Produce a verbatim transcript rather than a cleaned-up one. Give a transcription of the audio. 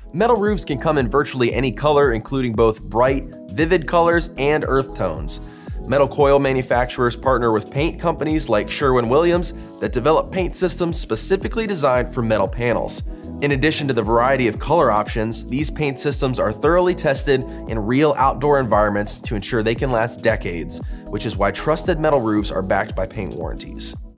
Metal roofs can come in virtually any color, including both bright, vivid colors and earth tones. Metal coil manufacturers partner with paint companies like Sherwin-Williams that develop paint systems specifically designed for metal panels. In addition to the variety of color options, these paint systems are thoroughly tested in real outdoor environments to ensure they can last decades, which is why trusted metal roofs are backed by paint warranties.